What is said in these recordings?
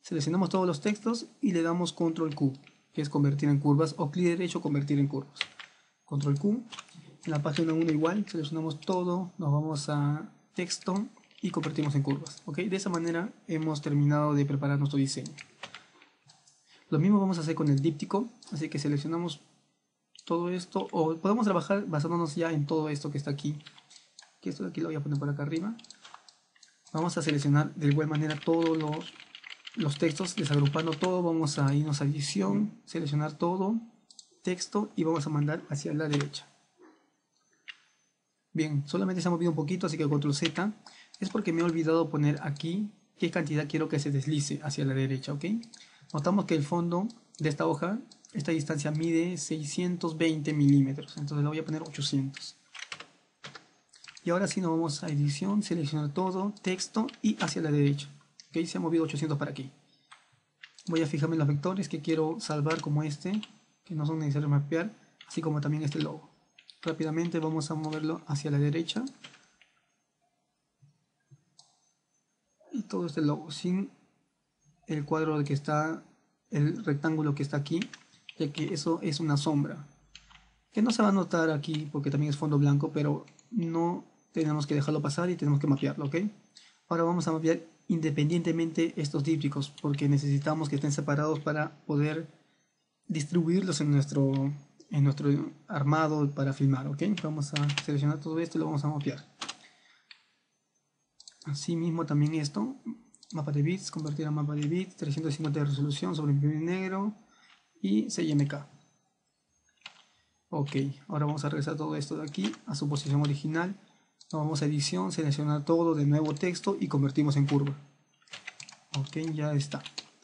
Seleccionamos todos los textos y le damos control Q, que es convertir en curvas, o clic derecho, convertir en curvas. Control Q. En la página 1 igual, seleccionamos todo, nos vamos a texto y convertimos en curvas. ¿Ok? De esa manera hemos terminado de preparar nuestro diseño. Lo mismo vamos a hacer con el díptico, así que seleccionamos todo esto, o podemos trabajar basándonos ya en todo esto que está aquí. Que esto de aquí lo voy a poner por acá arriba. Vamos a seleccionar de igual manera todos los textos, desagrupando todo. Vamos a irnos a edición, seleccionar todo, texto, y vamos a mandar hacia la derecha. Bien, solamente se ha movido un poquito, así que control Z. Es porque me he olvidado poner aquí qué cantidad quiero que se deslice hacia la derecha, ¿ok? Notamos que el fondo de esta hoja, esta distancia mide 620 milímetros, entonces le voy a poner 800. Y ahora sí nos vamos a edición, seleccionar todo, texto y hacia la derecha. ¿Ok? Se ha movido 800 para aquí. Voy a fijarme en los vectores que quiero salvar como este, que no son necesarios mapear, así como también este logo. Rápidamente vamos a moverlo hacia la derecha. Y todo este logo, sin el cuadro que está, el rectángulo que está aquí, ya que eso es una sombra. Que no se va a notar aquí porque también es fondo blanco, pero no tenemos que dejarlo pasar y tenemos que mapearlo, ¿ok? Ahora vamos a mapear independientemente estos dípticos, porque necesitamos que estén separados para poder distribuirlos en nuestro armado para filmar, ¿ok? Vamos a seleccionar todo esto y lo vamos a mapear. Asimismo también esto, mapa de bits, convertir a mapa de bits, 350 de resolución sobre imprimir negro y CMYK. Ok, ahora vamos a regresar todo esto de aquí a su posición original. Nos vamos a edición, seleccionar todo, de nuevo texto y convertimos en curva. Ok, ya está.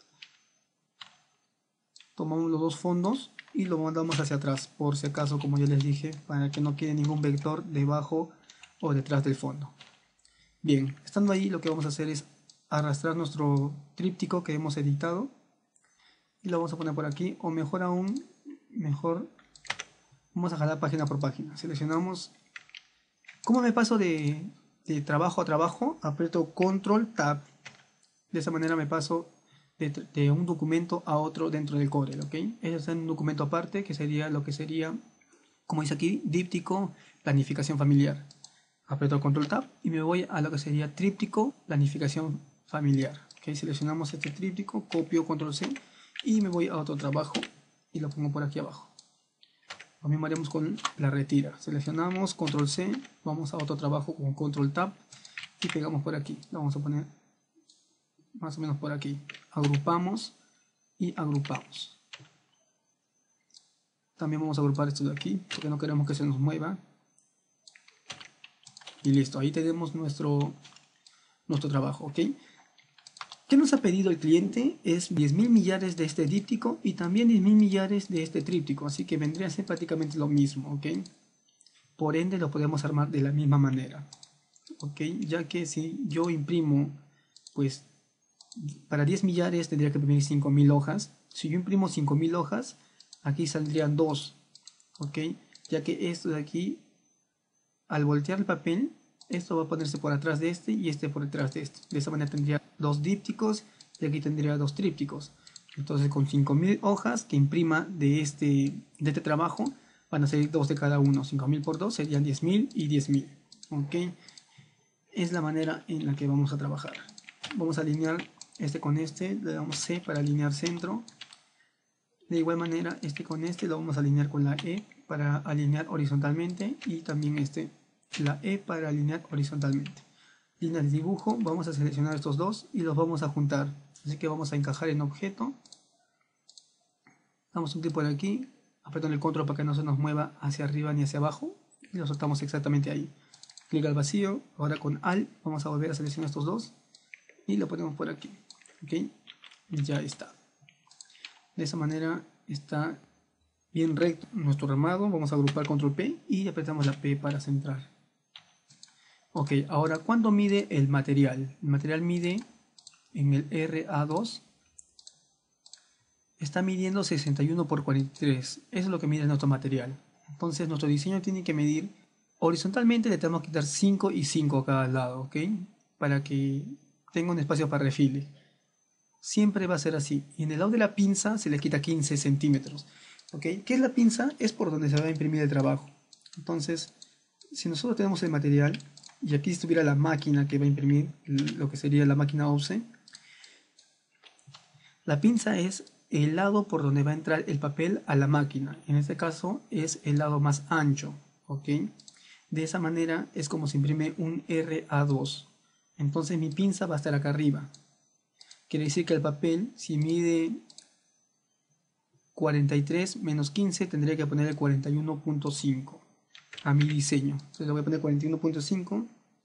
Tomamos los dos fondos y lo mandamos hacia atrás, por si acaso, como ya les dije, para que no quede ningún vector debajo o detrás del fondo. Bien, estando ahí, lo que vamos a hacer es arrastrar nuestro tríptico que hemos editado y lo vamos a poner por aquí, o mejor aún, vamos a jalar página por página. Seleccionamos. ¿Cómo me paso de trabajo a trabajo? Aprieto Control Tab. De esa manera me paso de un documento a otro dentro del Corel, ¿ok? Ese es un documento aparte, que sería lo que sería, como dice aquí, díptico, planificación familiar. Aprieto Control Tab y me voy a lo que sería tríptico, planificación familiar. ¿Ok? Seleccionamos este tríptico, copio Control C y me voy a otro trabajo y lo pongo por aquí abajo. Lo mismo haremos con la retira. Seleccionamos Control C, vamos a otro trabajo con Control Tab y pegamos por aquí. Lo vamos a poner más o menos por aquí. Agrupamos y agrupamos. También vamos a agrupar esto de aquí porque no queremos que se nos mueva. Y listo, ahí tenemos nuestro trabajo, ¿ok? ¿Qué nos ha pedido el cliente? Es 10.000 millares de este díptico y también 10.000 millares de este tríptico, así que vendría a ser prácticamente lo mismo, ¿ok? Por ende lo podemos armar de la misma manera, ¿ok? Ya que si yo imprimo, pues para 10 millares tendría que imprimir 5.000 hojas. Si yo imprimo 5.000 hojas, aquí saldrían 2, ¿ok? Ya que esto de aquí, al voltear el papel, esto va a ponerse por atrás de este y este por detrás de este. De esa manera tendría 2 dípticos y aquí tendría 2 trípticos. Entonces con 5.000 hojas que imprima de este trabajo van a salir 2 de cada uno. 5.000 por 2 serían 10.000 y 10.000. ¿Ok? Es la manera en la que vamos a trabajar. Vamos a alinear este con este. Le damos C para alinear centro. De igual manera este con este lo vamos a alinear con la E para alinear horizontalmente. Y también la E para alinear horizontalmente. Línea de dibujo, vamos a seleccionar estos dos y los vamos a juntar. Así que vamos a encajar en objeto. Damos un clic por aquí, apretando el control para que no se nos mueva hacia arriba ni hacia abajo. Y lo soltamos exactamente ahí. Clic al vacío, ahora con Alt vamos a volver a seleccionar estos dos. Y lo ponemos por aquí. ¿Ok? Ya está. De esa manera está bien recto nuestro armado. Vamos a agrupar control P y apretamos la P para centrar. Ok, ahora ¿cuánto mide el material? El material mide en el RA2. Está midiendo 61 por 43. Eso es lo que mide nuestro material. Entonces nuestro diseño tiene que medir horizontalmente. Le tenemos que quitar 5 y 5 a cada lado, ¿ok? Para que tenga un espacio para refile. Siempre va a ser así. Y en el lado de la pinza se le quita 15 centímetros. ¿Ok? ¿Qué es la pinza? Es por donde se va a imprimir el trabajo. Entonces, si nosotros tenemos el material y aquí estuviera la máquina que va a imprimir, lo que sería la máquina offset, la pinza es el lado por donde va a entrar el papel a la máquina. En este caso es el lado más ancho. ¿Ok? De esa manera es como se imprime un RA2. Entonces mi pinza va a estar acá arriba. Quiere decir que el papel, si mide 43 menos 15, tendría que poner el 41.5 a mi diseño. Entonces le voy a poner 41.5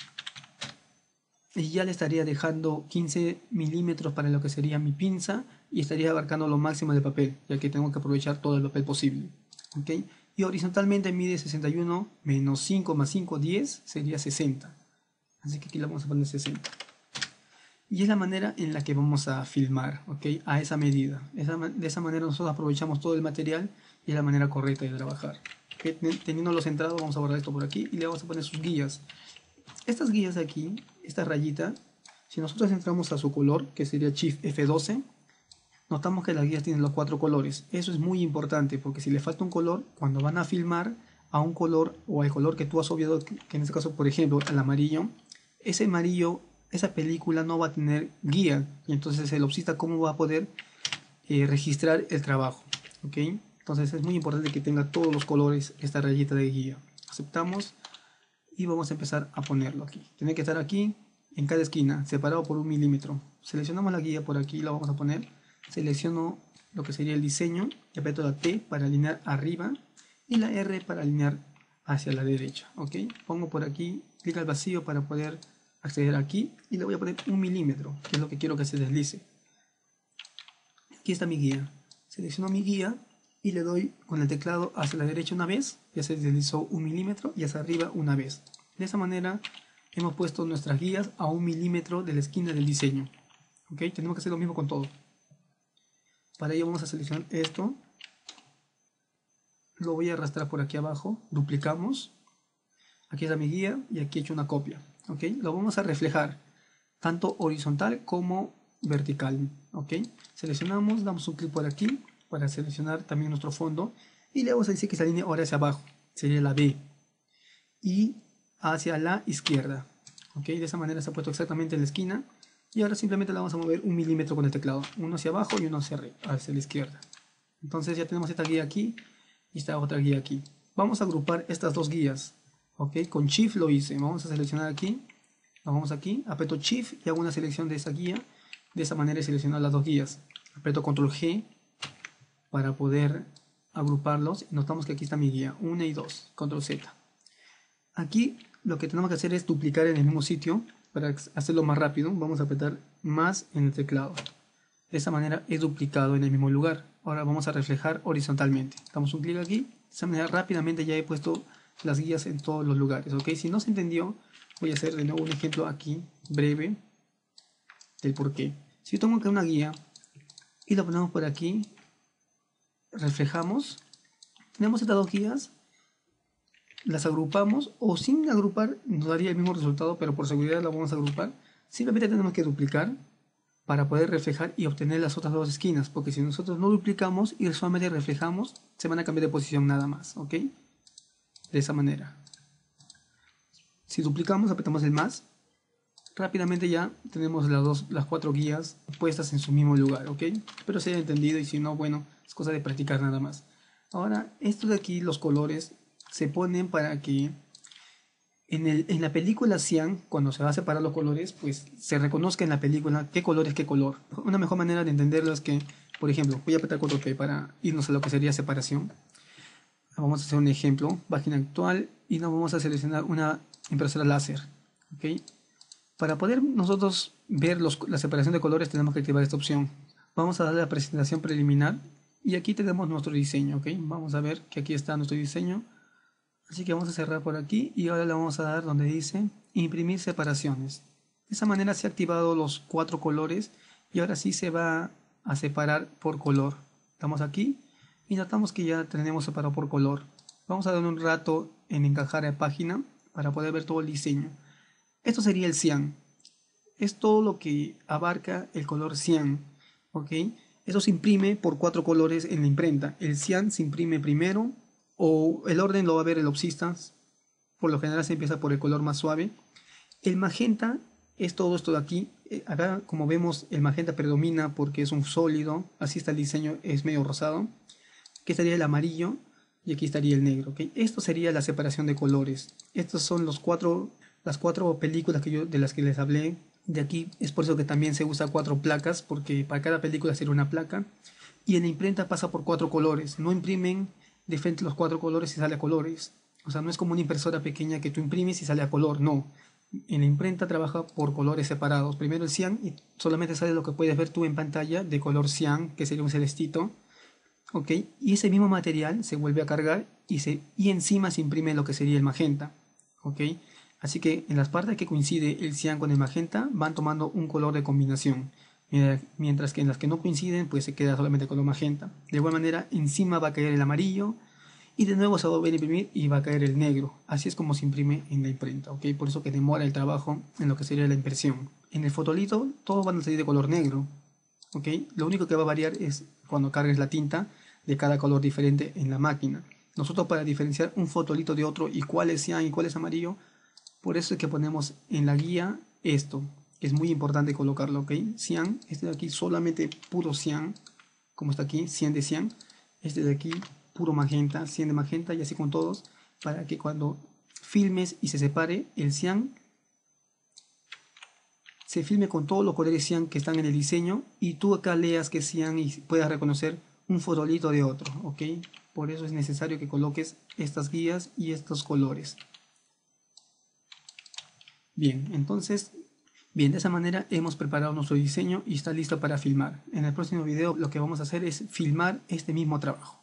y ya le estaría dejando 15 milímetros para lo que sería mi pinza y estaría abarcando lo máximo de papel, ya que tengo que aprovechar todo el papel posible. ¿Okay? Y horizontalmente mide 61 menos 5 más 5, 10, sería 60. Así que aquí le vamos a poner 60. Y es la manera en la que vamos a filmar, ¿ok? A esa medida. De esa manera nosotros aprovechamos todo el material y es la manera correcta de trabajar. ¿Okay? Teniéndolo centrado, vamos a borrar esto por aquí y le vamos a poner sus guías. Estas guías de aquí, esta rayita, si nosotros entramos a su color, que sería Shift F12, notamos que las guías tienen los 4 colores. Eso es muy importante porque si le falta un color, cuando van a filmar a un color o al color que tú has obviado, que en este caso, por ejemplo, el amarillo, ese amarillo, esa película no va a tener guía y entonces el opsista cómo va a poder registrar el trabajo. ¿Ok? Entonces es muy importante que tenga todos los colores esta rayita de guía. Aceptamos y vamos a empezar a ponerlo aquí. Tiene que estar aquí en cada esquina, separado por 1 milímetro. Seleccionamos la guía por aquí, la vamos a poner. Selecciono lo que sería el diseño y aprieto la T para alinear arriba y la R para alinear hacia la derecha. ¿Ok? Pongo por aquí, clic al vacío para poder acceder aquí y le voy a poner 1 milímetro, que es lo que quiero que se deslice. Aquí está mi guía. Selecciono mi guía y le doy con el teclado hacia la derecha una vez, ya se deslizó 1 milímetro, y hacia arriba una vez. De esa manera hemos puesto nuestras guías a 1 milímetro de la esquina del diseño. ¿Ok? Tenemos que hacer lo mismo con todo. Para ello vamos a seleccionar esto, lo voy a arrastrar por aquí abajo, duplicamos, aquí está mi guía y aquí he hecho una copia. ¿Ok? Lo vamos a reflejar tanto horizontal como vertical. ¿Ok? Seleccionamos, damos un clic por aquí para seleccionar también nuestro fondo y le vamos a decir que se alinee ahora hacia abajo, sería la B, y hacia la izquierda. ¿Ok? De esa manera se ha puesto exactamente en la esquina y ahora simplemente la vamos a mover 1 milímetro con el teclado, uno hacia abajo y uno hacia la izquierda. Entonces ya tenemos esta guía aquí y esta otra guía aquí. Vamos a agrupar estas dos guías. ¿Ok? Con Shift lo hice. Vamos a seleccionar aquí. Nos vamos aquí. Aprieto Shift y hago una selección de esa guía. De esa manera seleccionar las dos guías. Aprieto Control G para poder agruparlos. Notamos que aquí está mi guía 1 y 2. Control Z. Aquí lo que tenemos que hacer es duplicar en el mismo sitio. Para hacerlo más rápido, vamos a apretar más en el teclado. De esa manera he duplicado en el mismo lugar. Ahora vamos a reflejar horizontalmente. Damos un clic aquí. De esa manera rápidamente ya he puesto las guías en todos los lugares. ¿Ok? Si no se entendió, voy a hacer de nuevo un ejemplo aquí, breve, del por qué. Si yo tengo acá una guía y la ponemos por aquí, reflejamos, tenemos estas dos guías, las agrupamos o sin agrupar nos daría el mismo resultado, pero por seguridad la vamos a agrupar. Simplemente tenemos que duplicar para poder reflejar y obtener las otras dos esquinas, porque si nosotros no duplicamos y solamente reflejamos, se van a cambiar de posición nada más, ¿ok? De esa manera. Si duplicamos, apretamos el más, rápidamente ya tenemos las 4 guías puestas en su mismo lugar, ¿ok? Espero se haya entendido y si no, bueno, es cosa de practicar nada más. Ahora, esto de aquí, los colores, se ponen para que en la película Cyan, cuando se va a separar los colores, pues se reconozca en la película qué color es qué color. Una mejor manera de entenderlo es que, por ejemplo, voy a apretar Ctrl P para irnos a lo que sería separación. Vamos a hacer un ejemplo, página actual, y nos vamos a seleccionar una impresora láser. ¿Ok? Para poder nosotros ver la separación de colores tenemos que activar esta opción. Vamos a darle a presentación preliminar y aquí tenemos nuestro diseño. ¿Ok? Vamos a ver que aquí está nuestro diseño. Así que vamos a cerrar por aquí y ahora le vamos a dar donde dice imprimir separaciones. De esa manera se han activado los 4 colores y ahora sí se va a separar por color. Estamos aquí y notamos que ya tenemos separado por color. Vamos a dar un rato en encajar a página para poder ver todo el diseño. Esto sería el cian. Es todo lo que abarca el color cian. ¿ok? Eso se imprime por 4 colores en la imprenta. El cian se imprime primero, o el orden lo va a ver el opsista. Por lo general se empieza por el color más suave. El magenta es todo esto de aquí. Acá, como vemos, el magenta predomina porque es un sólido. Así está el diseño, es medio rosado. Aquí estaría el amarillo y aquí estaría el negro, ¿ok? Esto sería la separación de colores. Estos son las cuatro películas de las que les hablé. De aquí es por eso que también se usa 4 placas, porque para cada película sería una placa. Y en la imprenta pasa por 4 colores. No imprimen de frente los 4 colores y sale a colores. O sea, no es como una impresora pequeña que tú imprimes y sale a color, no. En la imprenta trabaja por colores separados. Primero el cian y solamente sale lo que puedes ver tú en pantalla de color cian, que sería un celestito. ¿Ok? Y ese mismo material se vuelve a cargar y encima se imprime lo que sería el magenta. ¿Ok? Así que en las partes que coincide el cian con el magenta van tomando un color de combinación. Mientras que en las que no coinciden pues se queda solamente color magenta. De igual manera encima va a caer el amarillo y de nuevo se va a volver a imprimir y va a caer el negro. Así es como se imprime en la imprenta. ¿Ok? Por eso que demora el trabajo en lo que sería la impresión. En el fotolito todos van a salir de color negro. ¿Ok? Lo único que va a variar es cuando cargues la tinta de cada color diferente en la máquina. Nosotros para diferenciar un fotolito de otro y cuál es cian y cuál es amarillo, por eso es que ponemos en la guía esto, que es muy importante colocarlo, ¿ok? Cian, este de aquí solamente puro cian, como está aquí, 100 de cian. Este de aquí puro magenta, 100 de magenta y así con todos, para que cuando filmes y se separe el cian, se filme con todos los colores cian que están en el diseño y tú acá leas que cian y puedas reconocer un fotolito de otro, ¿ok? Por eso es necesario que coloques estas guías y estos colores. Bien, entonces, de esa manera hemos preparado nuestro diseño y está listo para filmar. En el próximo video lo que vamos a hacer es filmar este mismo trabajo.